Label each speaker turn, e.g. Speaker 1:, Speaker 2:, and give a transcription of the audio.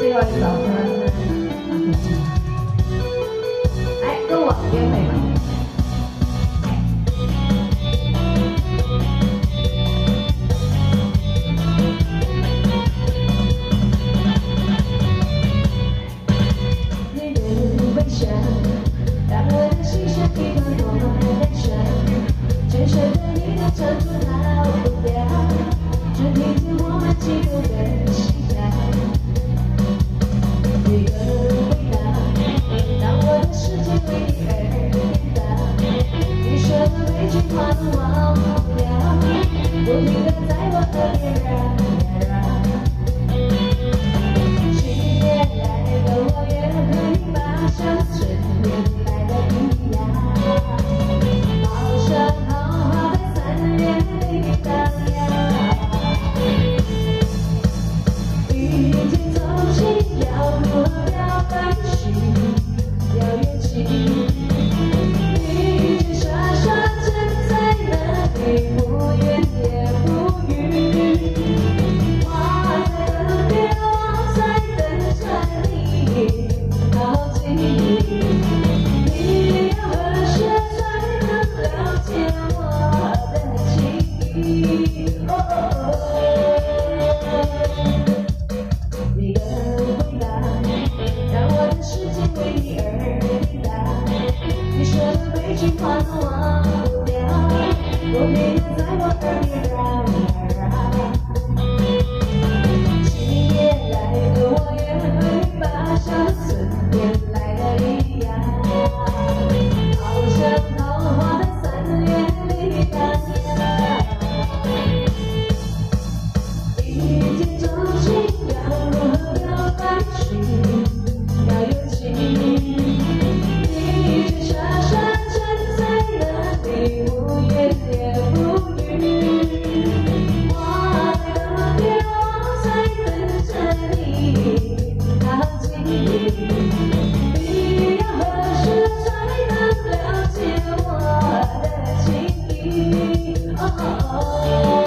Speaker 1: 另外一首歌，来跟我约会吧。你的微笑，让我的心像一朵朵燃烧，深深的你的唱出逃不掉，只听见我们激动的心跳。 一个味道，让我的世界为你而颠倒。你说的每句话都忘不了，不停地在我耳边绕呀绕。去年来的我也和你马上春天来的一样，好像桃花在3月里荡漾。遇见从心要如何表白需要勇气，一直傻傻站在那里，不言也不语。花在河边，我在等着你靠近。你要何时才能了解我的情意？一个味道，让我的世界为你而颠倒。你说的每句话都忘不掉，不停地在我耳边绕呀绕。去年来的我也和你马上春天来的一样，好像桃花在3月里荡漾。一见钟情要如何表白需要勇气，你却傻傻站在那里，不言也不语。花在河边，我在等着你靠近。你要何时才能了解我的情意？